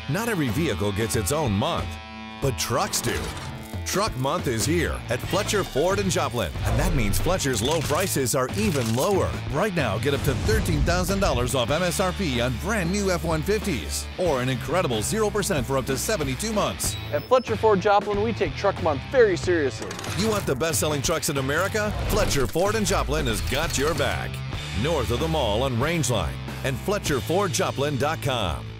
Not every vehicle gets its own month, but trucks do. Truck Month is here at Fletcher Ford Joplin, and that means Fletcher's low prices are even lower. Right now, get up to $13,000 off MSRP on brand new F-150s, or an incredible 0% for up to 72 months. At Fletcher Ford Joplin, we take Truck Month very seriously. You want the best-selling trucks in America? Fletcher Ford Joplin has got your back. North of the mall on Rangeline and FletcherFordJoplin.com.